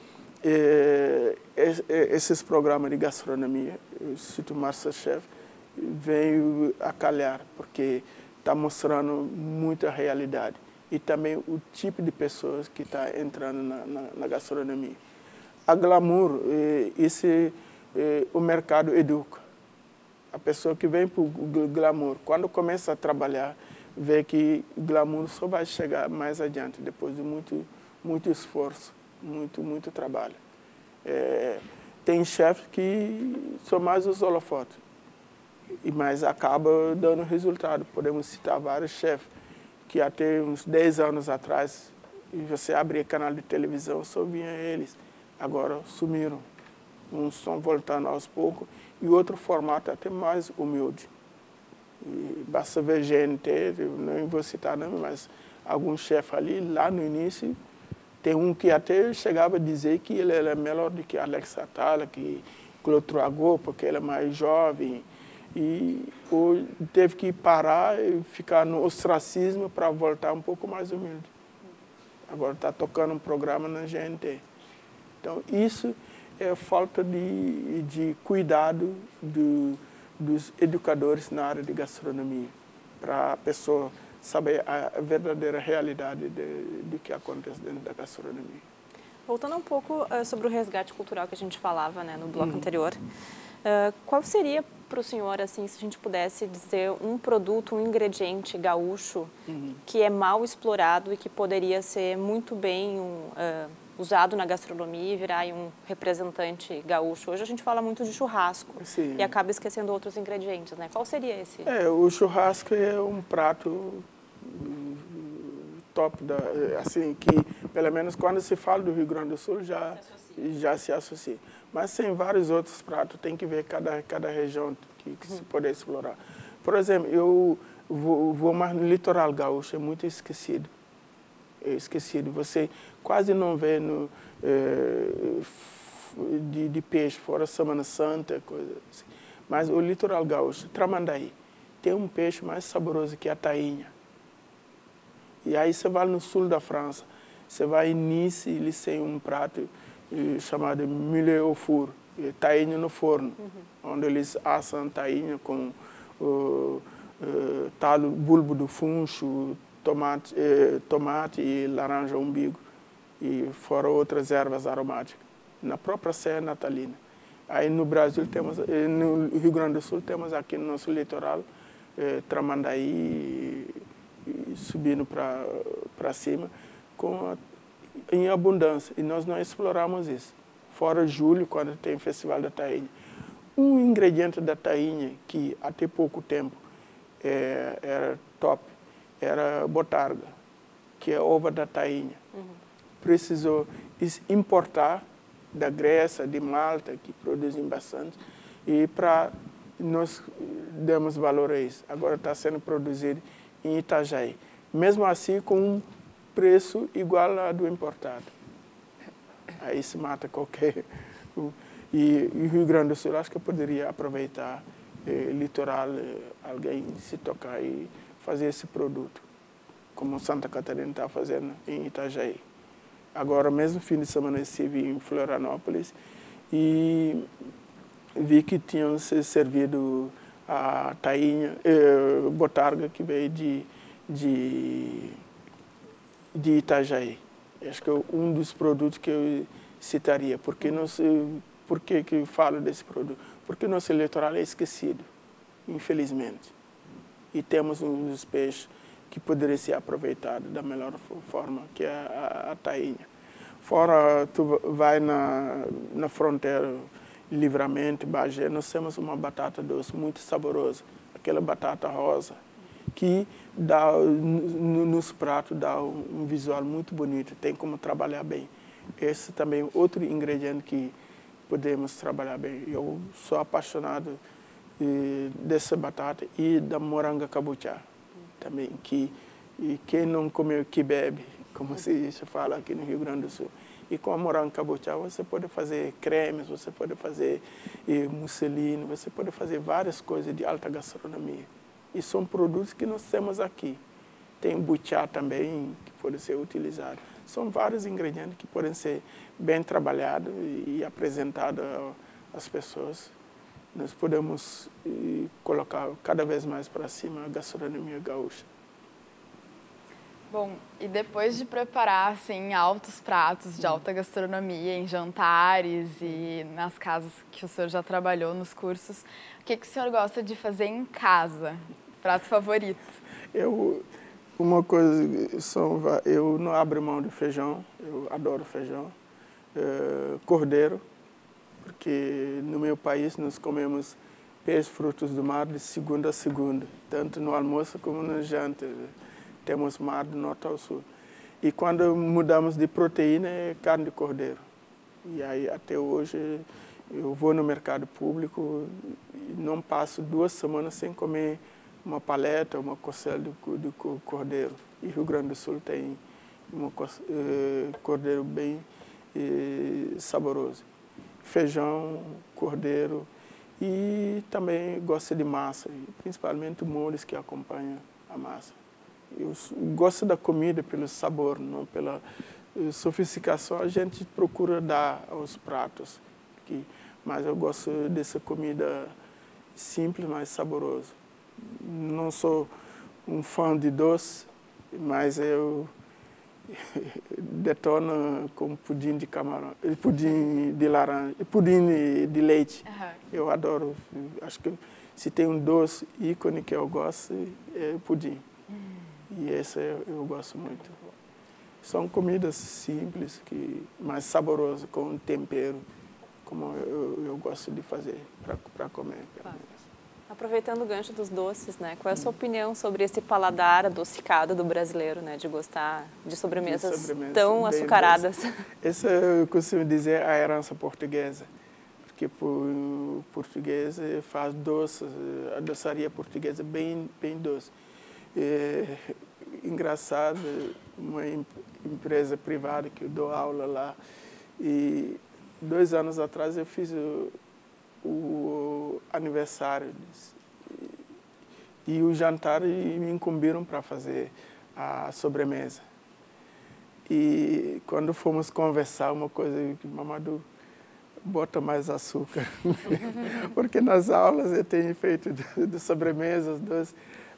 é, esses programas de gastronomia, o Cito MasterChef, veio a calhar, porque está mostrando muita realidade. E também o tipo de pessoas que está entrando na, na, na gastronomia. A glamour, esse, o mercado educa. A pessoa que vem para o glamour, quando começa a trabalhar, vê que o glamour só vai chegar mais adiante, depois de muito, muito esforço, muito, muito trabalho. É, tem chefes que são mais os holofotes, mas acaba dando resultado. Podemos citar vários chefes que até uns dez anos atrás, você abria canal de televisão, só vinha eles. Agora sumiram. Uns estão voltando aos poucos. E outro formato até mais humilde. E basta ver G N T, não vou citar nome, mas algum chefe ali, lá no início, tem um que até chegava a dizer que ele era melhor do que Alex Atala, que Clotroagô, porque ele é mais jovem. E ou teve que parar e ficar no ostracismo para voltar um pouco mais humilde. Agora está tocando um programa na G N T. Então, isso é falta de, de cuidado do, dos educadores na área de gastronomia, para a pessoa saber a verdadeira realidade de, de que acontece dentro da gastronomia. Voltando um pouco uh, sobre o resgate cultural que a gente falava, né, no bloco uhum. anterior, uh, qual seria para o senhor, assim, se a gente pudesse dizer um produto, um ingrediente gaúcho uhum. que é mal explorado e que poderia ser muito bem um, uh, usado na gastronomia e virar um representante gaúcho? Hoje a gente fala muito de churrasco Sim. e acaba esquecendo outros ingredientes, né? Qual seria esse? É, o churrasco é um prato top, da, assim, que pelo menos quando se fala do Rio Grande do Sul já se já se associa. Mas tem vários outros pratos, tem que ver cada, cada região que, que uhum. se pode explorar. Por exemplo, eu vou, vou mais no litoral gaúcho, é muito esquecido. É esquecido. Você quase não vê no, é, de, de peixe, fora Semana Santa, coisa assim. Mas o litoral gaúcho, Tramandaí, tem um peixe mais saboroso que a tainha. E aí você vai no sul da França, você vai em Nice, eles têm um prato eh, chamado mille au four, tainha no forno, uhum. onde eles assam tainha com o uh, talo, bulbo do funcho, tomate, eh, tomate e laranja umbigo, e fora outras ervas aromáticas, na própria Serra Natalina. Aí no Brasil temos, eh, no Rio Grande do Sul temos aqui no nosso litoral, eh, Tramandaí, subindo para cima, com a, em abundância. E nós não exploramos isso. Fora julho, quando tem o Festival da Tainha. Um ingrediente da tainha que até pouco tempo é, era top, era botarga, que é a ova da tainha. Uhum. Precisou importar da Grécia, de Malta, que produzem bastante, e para nós damos valor a isso. Agora está sendo produzido em Itajaí. Mesmo assim, com um preço igual ao do importado. Aí se mata qualquer... E o Rio Grande do Sul, acho que eu poderia aproveitar eh, litoral, eh, alguém se tocar e fazer esse produto, como Santa Catarina está fazendo em Itajaí. Agora, mesmo fim de semana, eu estive em Florianópolis e vi que tinham se servido a tainha, eh, botarga que veio de, de, de Itajaí. Acho que é um dos produtos que eu citaria, porque não se, por que que eu falo desse produto? Porque o nosso litoral é esquecido, infelizmente. E temos um dos peixes que poderia ser aproveitado da melhor forma, que é a, a tainha. Fora, tu vai na, na fronteira, Livramento, Bagé, nós temos uma batata doce muito saborosa, aquela batata rosa, que dá, no, nos pratos dá um visual muito bonito, tem como trabalhar bem. Esse também é outro ingrediente que podemos trabalhar bem. Eu sou apaixonado e, dessa batata e da moranga cabochá também, que e quem não comeu que bebe, como se fala aqui no Rio Grande do Sul. E com a moranga cabochá você pode fazer cremes, você pode fazer e, musseline, você pode fazer várias coisas de alta gastronomia. E são produtos que nós temos aqui. Tem buchá também, que pode ser utilizado. São vários ingredientes que podem ser bem trabalhados e apresentados às pessoas. Nós podemos e, colocar cada vez mais para cima a gastronomia gaúcha. Bom, e depois de preparar assim, altos pratos de alta gastronomia em jantares e nas casas que o senhor já trabalhou, nos cursos, o que, que o senhor gosta de fazer em casa? Prato favorito? Eu, uma coisa, são, eu não abro mão de feijão, eu adoro feijão. É, cordeiro, porque no meu país nós comemos peixe, frutos do mar de segunda a segunda, tanto no almoço como na janta. Temos mar do norte ao sul. E quando mudamos de proteína, é carne de cordeiro. E aí, até hoje, eu vou no mercado público e não passo duas semanas sem comer uma paleta, uma costela de, de cordeiro. E Rio Grande do Sul tem um eh, cordeiro bem eh, saboroso. Feijão, cordeiro e também gosto de massa, principalmente molhos que acompanham a massa. Eu gosto da comida pelo sabor, não pela sofisticação. A gente procura dar aos pratos, que, mas eu gosto dessa comida simples, mas saborosa. Não sou um fã de doce, mas eu detono com pudim de camarão, pudim de laranja, pudim de leite. Uhum. Eu adoro. Acho que se tem um doce ícone que eu gosto, é pudim. E esse eu, eu gosto muito. São comidas simples, que, mas saborosas, com tempero, como eu, eu gosto de fazer para comer. Claro. Aproveitando o gancho dos doces, né? Qual é a sua hum. opinião sobre esse paladar adocicado do brasileiro, né? De gostar de sobremesas de sobremesa, tão açucaradas? Essa eu costumo dizer a herança portuguesa, porque o português faz doces, a doçaria portuguesa bem, bem doce. É engraçado, uma empresa privada que eu dou aula lá, e dois anos atrás eu fiz o, o aniversário e, e o jantar e me incumbiram para fazer a sobremesa. E quando fomos conversar, uma coisa que Mamadou bota mais açúcar, porque nas aulas eu tenho feito de, de sobremesas, doces.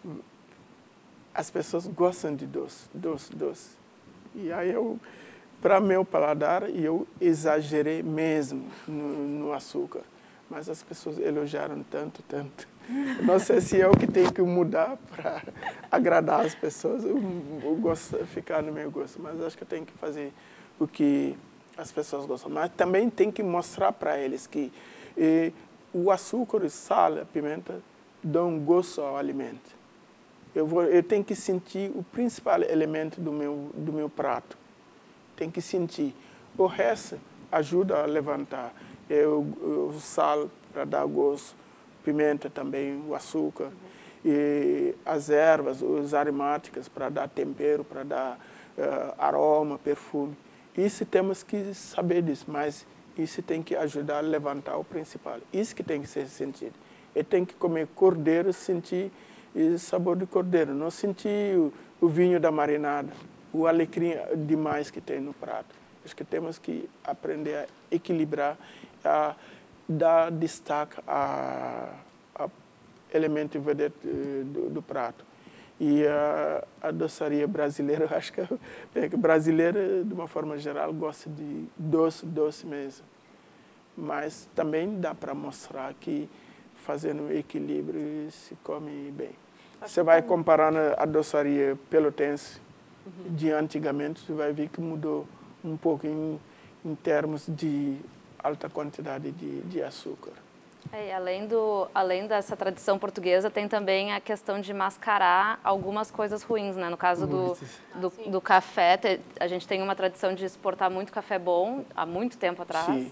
As pessoas gostam de doce, doce, doce. E aí eu, para meu paladar, eu exagerei mesmo no, no açúcar. Mas as pessoas elogiaram tanto, tanto. Não sei se é o que tenho que mudar para agradar as pessoas. Eu, eu gosto de ficar no meu gosto, mas acho que eu tenho que fazer o que as pessoas gostam. Mas também tem que mostrar para eles que eh, o açúcar, o sal, a pimenta dão gosto ao alimento. Eu, vou, eu tenho que sentir o principal elemento do meu, do meu prato. Tem que sentir. O resto ajuda a levantar. Eu, o sal para dar gosto, pimenta também, o açúcar, e as ervas, as aromáticas para dar tempero, para dar uh, aroma, perfume. Isso temos que saber disso, mas isso tem que ajudar a levantar o principal. Isso que tem que ser sentido. Eu tenho que comer cordeiro, sentir e sabor de cordeiro, não sentir o, o vinho da marinada, o alecrim demais que tem no prato. Acho que temos que aprender a equilibrar, a dar destaque a, a elemento vedete do, do prato. E a, a doçaria brasileira, acho que a brasileira, de uma forma geral, gosta de doce, doce mesmo. Mas também dá para mostrar que fazendo um equilíbrio se come bem. Você vai comparar a doçaria pelotense uhum. de antigamente, você vai ver que mudou um pouco em, em termos de alta quantidade de, de açúcar. É, além, do, além dessa tradição portuguesa, tem também a questão de mascarar algumas coisas ruins, né? No caso do, do, ah, do café, te, a gente tem uma tradição de exportar muito café bom, há muito tempo atrás. Sim.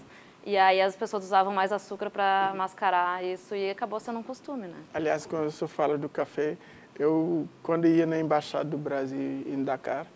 E aí as pessoas usavam mais açúcar para mascarar isso e acabou sendo um costume, né? Aliás, quando você fala do café, eu, quando ia na Embaixada do Brasil em Dakar,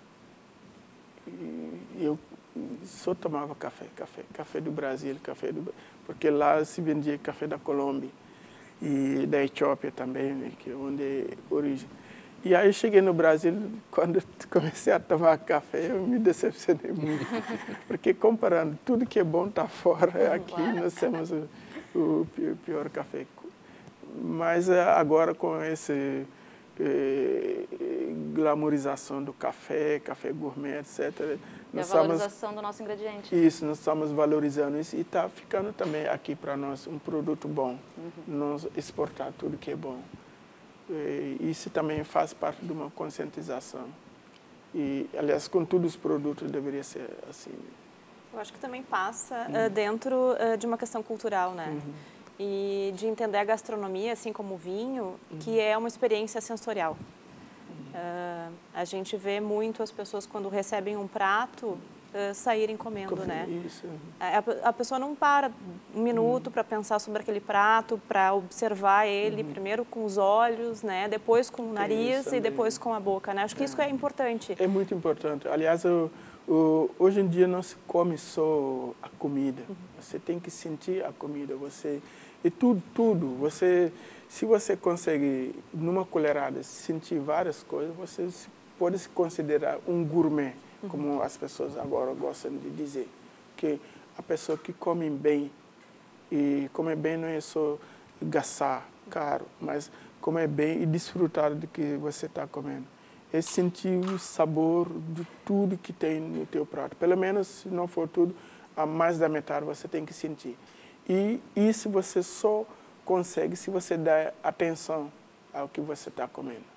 eu só tomava café, café, café do Brasil, café do... Porque lá se vendia café da Colômbia e da Etiópia também, né, que é onde é a origem. E aí cheguei no Brasil, quando comecei a tomar café, eu me decepcionei muito. Porque comparando, tudo que é bom está fora, aqui nós temos o, o pior café. Mas agora com essa eh, glamorização do café, café gourmet, etcétera. E a valorização estamos, do nosso ingrediente. Isso, nós estamos valorizando isso e está ficando também aqui para nós um produto bom. Uhum. Nós exportar tudo que é bom. Isso também faz parte de uma conscientização. E, aliás, com todos os produtos deveria ser assim. Eu acho que também passa uhum. uh, dentro uh, de uma questão cultural, né? Uhum. E de entender a gastronomia, assim como o vinho, uhum. que é uma experiência sensorial. Uhum. Uh, a gente vê muito as pessoas, quando recebem um prato, Uh, saírem comendo, Como né? Isso. A, a pessoa não para um minuto uhum. para pensar sobre aquele prato, para observar ele, uhum. primeiro com os olhos, né? Depois com o nariz e depois com a boca, né? Acho que é. isso é importante. É muito importante. Aliás, o, o, hoje em dia não se come só a comida. Uhum. Você tem que sentir a comida. Você, e tudo, tudo. Você, se você consegue, numa colherada, sentir várias coisas, você pode se considerar um gourmet. Como as pessoas agora gostam de dizer, que a pessoa que come bem, e comer bem não é só gastar caro, mas comer bem e desfrutar do que você está comendo. É sentir o sabor de tudo que tem no teu prato. Pelo menos, se não for tudo, a mais da metade você tem que sentir. E isso você só consegue se você der atenção ao que você está comendo.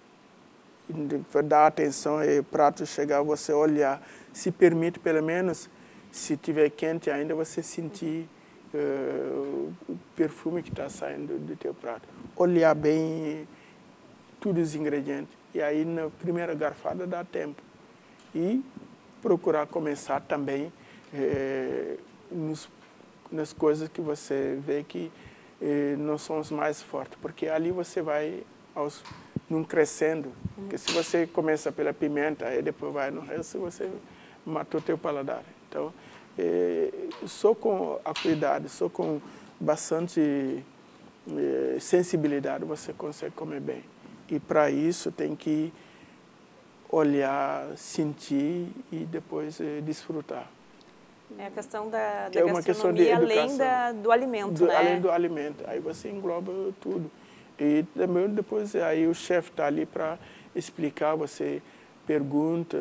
Dar atenção e o prato chegar, você olhar, se permite pelo menos, se tiver quente ainda, você sentir uh, o perfume que está saindo do teu prato. Olhar bem todos os ingredientes. E aí na primeira garfada dá tempo. E procurar começar também eh, nos, nas coisas que você vê que eh, não são os mais fortes, porque ali você vai aos num crescendo, porque se você começa pela pimenta e depois vai no resto, você matou teu paladar. Então, é, só com a cuidado, só com bastante é, sensibilidade você consegue comer bem. E para isso tem que olhar, sentir e depois é, desfrutar. É a questão da, da é uma questão de gastronomia educação, além da, do alimento, do, né? Além do alimento, aí você engloba tudo. E também depois aí o chefe está ali para explicar, você pergunta.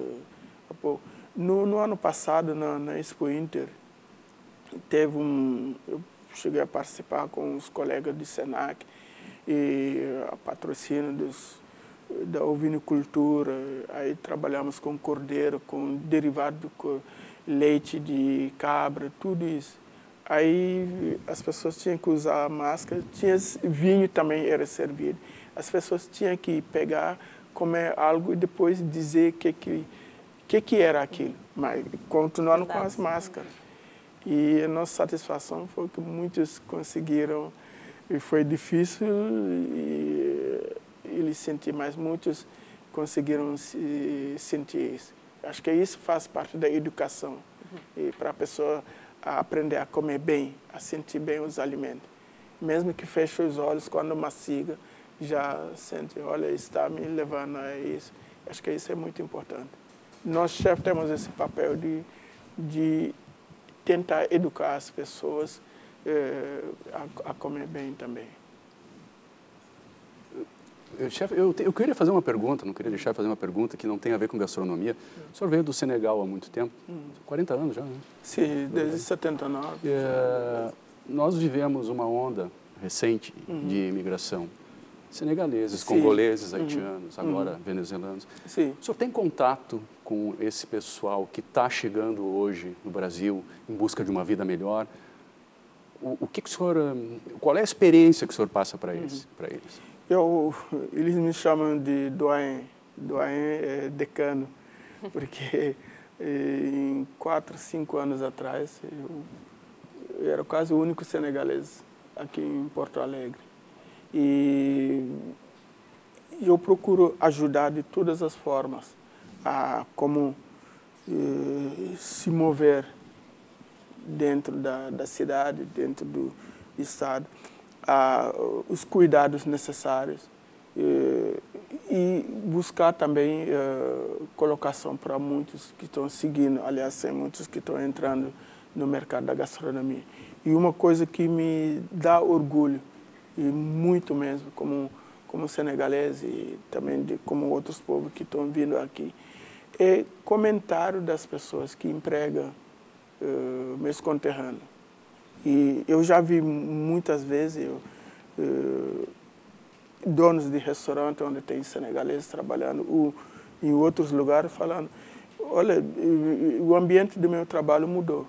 No, no ano passado, na, na Expo Inter, teve um, eu cheguei a participar com os colegas do Senac e a patrocínio dos, da ovinicultura, aí trabalhamos com cordeiro, com derivado do leite de cabra, tudo isso. Aí as pessoas tinham que usar máscara, tinha vinho também era servido. As pessoas tinham que pegar, comer algo e depois dizer o que, que, que, que era aquilo, mas continuando com as máscaras. E a nossa satisfação foi que muitos conseguiram, e foi difícil e eles sentiram, mas muitos conseguiram se sentir isso. Acho que isso faz parte da educação, uhum. E para a pessoa a aprender a comer bem, a sentir bem os alimentos. Mesmo que feche os olhos, quando mastiga, já sente, olha, está me levando a isso. Acho que isso é muito importante. Nós, chefes, temos esse papel de, de tentar educar as pessoas eh, a, a comer bem também. Chefe, eu, eu queria fazer uma pergunta, não queria deixar de fazer uma pergunta que não tem a ver com gastronomia. O senhor veio do Senegal há muito tempo, quarenta anos já, né? Sim, desde setenta e nove. É, nós vivemos uma onda recente uhum. de imigração. Senegaleses, Sim. congoleses, haitianos, uhum. agora uhum. venezuelanos. Sim. O senhor tem contato com esse pessoal que está chegando hoje no Brasil em busca de uma vida melhor? O, o que, que o senhor, qual é a experiência que o senhor passa para eles? Uhum. para eles? Eu, eles me chamam de doyen, doyen é decano, porque em quatro, cinco anos atrás eu eu era quase o único senegalês aqui em Porto Alegre. E eu procuro ajudar de todas as formas a como eh, se mover dentro da, da cidade, dentro do estado, a, os cuidados necessários eh, e buscar também eh, colocação para muitos que estão seguindo, aliás, tem muitos que estão entrando no mercado da gastronomia. E uma coisa que me dá orgulho, e muito mesmo, como, como senegalês e também de, como outros povos que estão vindo aqui, é comentário das pessoas que empregam uh, meus conterrâneos. E eu já vi muitas vezes eu, uh, donos de restaurante onde tem senegaleses trabalhando, ou em outros lugares falando, olha, o ambiente do meu trabalho mudou.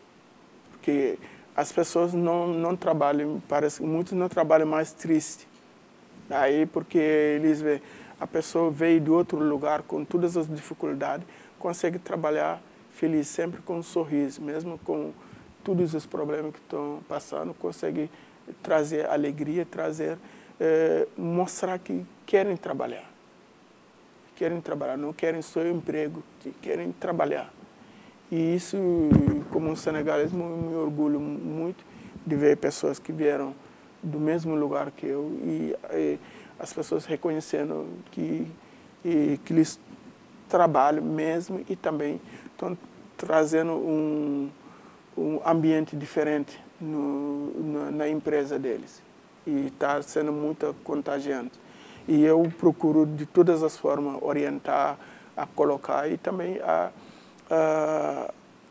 Porque as pessoas não, não trabalham, parece que muitos não trabalham mais triste. Aí, porque eles veem, a pessoa veio de outro lugar com todas as dificuldades, consegue trabalhar feliz, sempre com um sorriso, mesmo com todos os problemas que estão passando, consegue trazer alegria, trazer, eh, mostrar que querem trabalhar. Querem trabalhar, não querem só emprego, querem trabalhar. E isso, como um senegalês, me, me orgulho muito de ver pessoas que vieram do mesmo lugar que eu e, e as pessoas reconhecendo que, e, que eles trabalham mesmo e também estão trazendo um, um ambiente diferente no, na, na empresa deles. E está sendo muito contagiante. E eu procuro, de todas as formas, orientar, a colocar e também a Uh,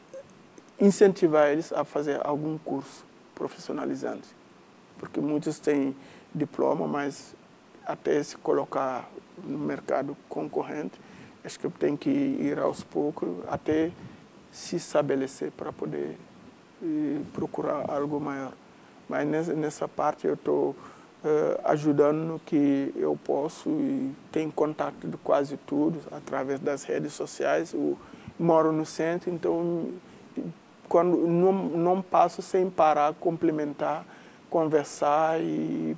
incentivar eles a fazer algum curso profissionalizante. Porque muitos têm diploma, mas até se colocar no mercado concorrente, acho que tem que ir aos poucos até se estabelecer para poder uh, procurar algo maior. Mas nessa, nessa parte eu estou uh, ajudando no que eu posso e tenho contato de quase tudo através das redes sociais. O, Moro no centro, então quando não, não passo sem parar, complementar, conversar e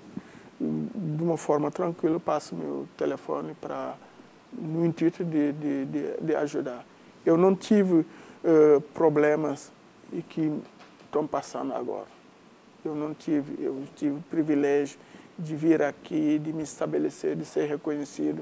de uma forma tranquila passo meu telefone para no intuito de, de, de, de ajudar. Eu não tive uh, problemas e que estão passando agora. Eu não tive, eu tive o privilégio de vir aqui, de me estabelecer, de ser reconhecido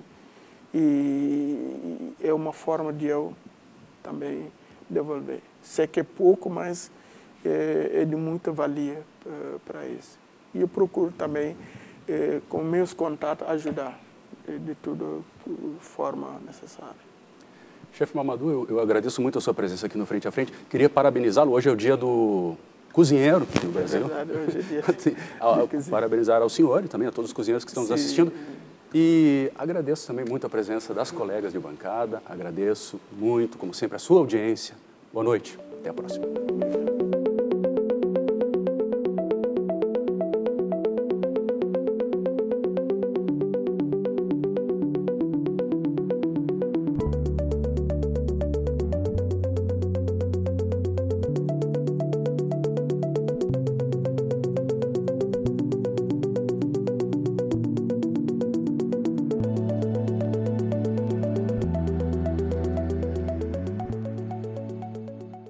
e é uma forma de eu também devolver. Sei que é pouco, mas é, é de muita valia uh, para isso. E eu procuro também, eh, com meus contatos, ajudar eh, de toda forma necessária. Chefe Mamadou, eu, eu agradeço muito a sua presença aqui no Frente a Frente. Queria parabenizá-lo. Hoje é o dia do cozinheiro no Brasil. É verdade, hoje é dia. Parabenizar ao senhor e também a todos os cozinheiros que estão Sim. nos assistindo. E agradeço também muito a presença das colegas de bancada, agradeço muito, como sempre, a sua audiência. Boa noite, até a próxima.